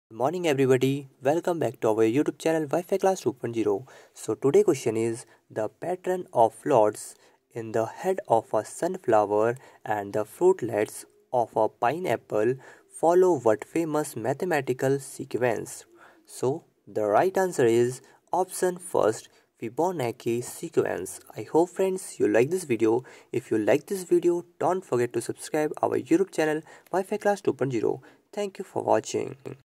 Good morning everybody, welcome back to our YouTube channel Wi-Fi Class 2.0. So today question is the pattern of florets in the head of a sunflower and the fruitlets of a pineapple follow what famous mathematical sequence? So the right answer is option first, Fibonacci sequence. I hope friends you like this video. If you like this video, don't forget to subscribe our YouTube channel Wi-Fi Class 2.0. Thank you for watching.